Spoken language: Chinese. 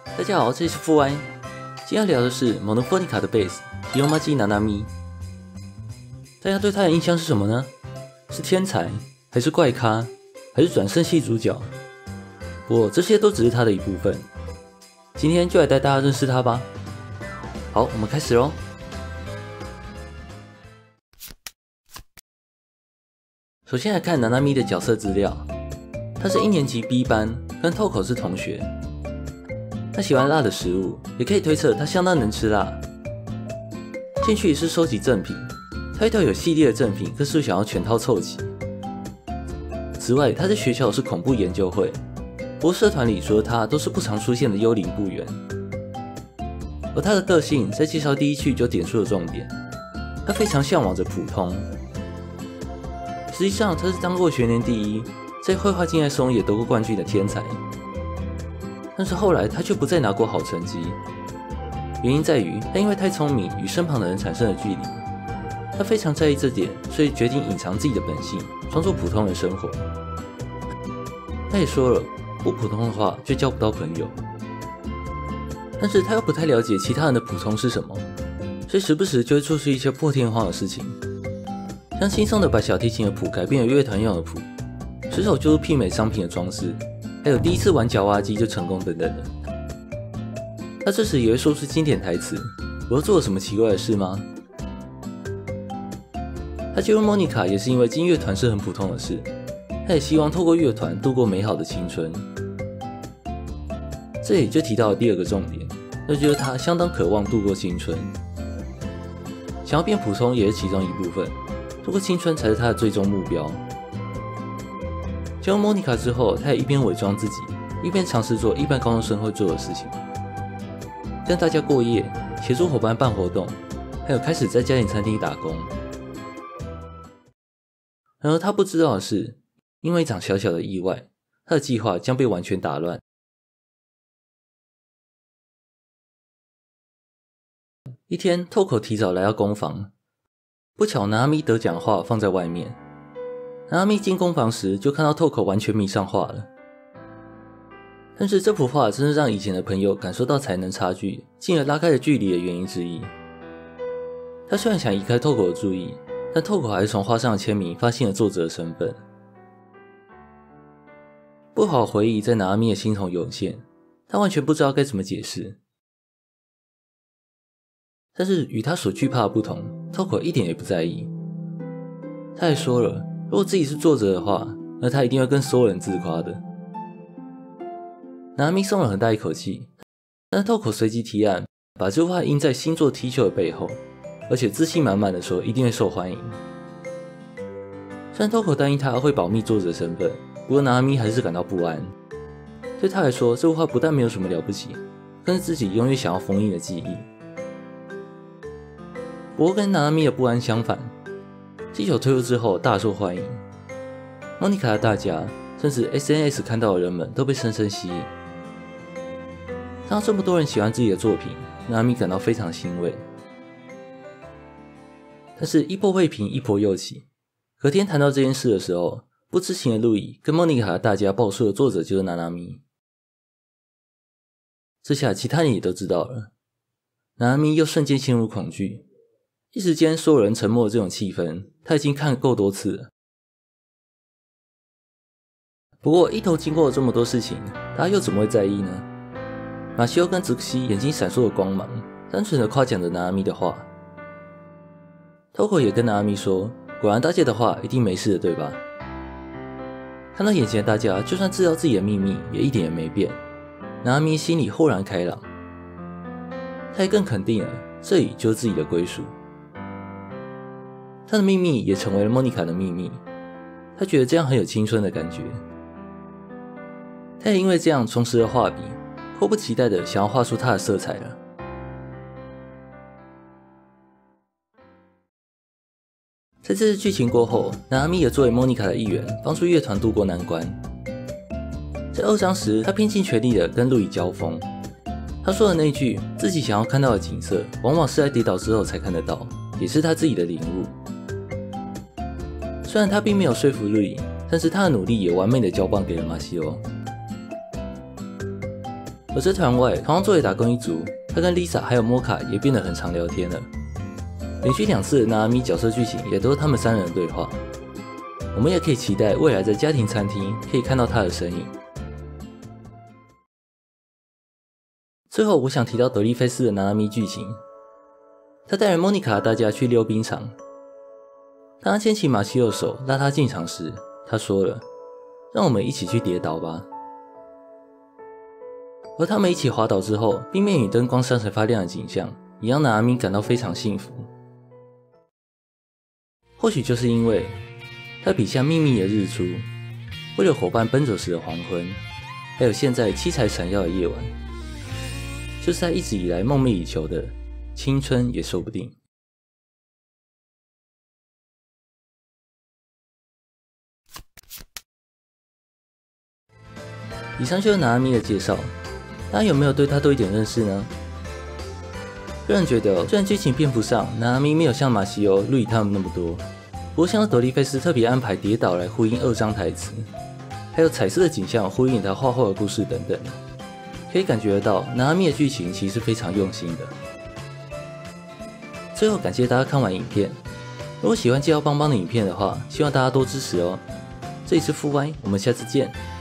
大家好，这里是富安。今天要聊的是 Monophonic 的贝斯 Yomaji Nanami。大家对他的印象是什么呢？是天才，还是怪咖，还是转身系主角？不过这些都只是他的一部分。今天就来带大家认识他吧。好，我们开始咯。首先来看 Nanami 的角色资料，他是1年级 B 班，跟 Toko 是同学。他喜欢辣的食物，也可以推测他相当能吃辣。兴趣是收集赠品，他遇到有系列的赠品，更是想要全套凑齐。此外，他在学校是恐怖研究会，不过社团里除了他都是不常出现的幽灵部员。而他的个性在介绍第一句就点出了重点，他非常向往着普通。实际上，他是当过学年第1，在绘画竞赛中也得过冠军的天才。但是后来他却不再拿过好成绩，原因在于他因为太聪明与身旁的人产生了距离。他非常在意这点，所以决定隐藏自己的本性，装作普通人生活。他也说了，不普通的话就交不到朋友。但是他又不太了解其他人的普通是什么，所以时不时就会做出一些破天荒的事情，像轻松的把小提琴的谱改变为乐团用的谱，随手揪出媲美商品的装饰，还有第一次玩夹娃机就成功等等的。他这时也会说出经典台词：“我又做了什么奇怪的事吗？”他加入 Monica 也是因为进乐团是很普通的事，他也希望透过乐团度过美好的青春。这里就提到了第2个重点，那就是他相当渴望度过青春。想要变普通也是其中一部分，度过青春才是他的最终目标。加入 Monica 之后，他也一边伪装自己，一边尝试做一般高中生会做的事情，跟大家过夜，协助伙伴办活动，还有开始在家庭餐厅打工。然而他不知道的是，因为一场小小的意外，他的计划将被完全打乱。一天 ，Toko 提早来到工坊，不巧Nanami得奖画放在外面。Nanami进工坊时就看到 Toko 完全迷上画了，但是这幅画真是让以前的朋友感受到才能差距，进而拉开了距离的原因之一。他虽然想移开 Toko 的注意，但 Toko 还是从画上的签名发现了作者的身份。不好的回忆在Nanami的心头涌现，他完全不知道该怎么解释。但是与他所惧怕的不同， Toko 一点也不在意。他还说了，如果自己是作者的话，那他一定会跟所有人自夸的。Nanami松了很大一口气，但 Toko 随即提案把这幅画印在星座 T 恤的背后，而且自信满满的说一定会受欢迎。虽然 Toko 答应他会保密作者身份，不过 Nanami 还是感到不安。对他来说，这幅画不但没有什么了不起，更是自己永远想要封印的记忆。不过跟Nanami的不安相反，气球推出之后大受欢迎， Monica 的大家甚至 SNS 看到的人们都被深深吸引。看到这么多人喜欢自己的作品， Nanami 感到非常欣慰。但是一波未平一波又起，隔天谈到这件事的时候，不知情的路易跟 Monica 的大家爆出了作者就是Nanami。这下其他人也都知道了， Nanami 又瞬间陷入恐惧。一时间所有人沉默的这种气氛，他已经看够多次了。不过一头经过了这么多事情，大家又怎么会在意呢？马西欧跟泽克西眼睛闪烁的光芒，单纯的夸奖着Nanami的画。Toko 也跟Nanami说，果然大家的画一定没事的，对吧？看到眼前的大家，就算知道自己的秘密，也一点也没变。Nanami心里豁然开朗，他也更肯定了，这里就是自己的归属。他的秘密也成为了 Monica 的秘密，他觉得这样很有青春的感觉。他也因为这样重拾了画笔，迫不及待的想要画出他的色彩了。在这次剧情过后，Nanami也作为 Monica 的一员，帮助乐团渡过难关。在2章时，他拼尽全力的跟路易交锋。他说的那句自己想要看到的景色，往往是在跌倒之后才看得到，也是他自己的领悟。虽然他并没有说服路易，但是他的努力也完美的交棒给了马西欧。 而在团外，同样作为打工一族，他跟 Lisa 还有摩卡也变得很常聊天了。连续2次的娜娜咪角色剧情也都是他们3人的对话。我们也可以期待未来在家庭餐厅可以看到他的身影。最后，我想提到德利菲斯的娜娜咪剧情。他带着莫妮卡大家去溜冰场，当他牵起马西欧手拉他进场时，他说了：“让我们一起去跌倒吧。”而他们一起滑倒之后，冰面与灯光闪闪发亮的景象，也让娜娜咪感到非常幸福。或许就是因为他笔下秘密的日出，为了伙伴奔走时的黄昏，还有现在七彩闪耀的夜晚，就是他一直以来梦寐以求的青春也说不定。以上就是娜娜咪的介绍，大家有没有对她多一点认识呢？个人觉得，虽然剧情篇幅上娜娜咪没有像马西欧、路易他们那么多，不过像是德利菲斯特别安排跌倒来呼应2张台词，还有彩色的景象呼应他画后的故事等等，可以感觉得到娜娜咪的剧情其实是非常用心的。最后感谢大家看完影片，如果喜欢介绍邦邦的影片的话，希望大家多支持哦。这里是富歪，我们下次见。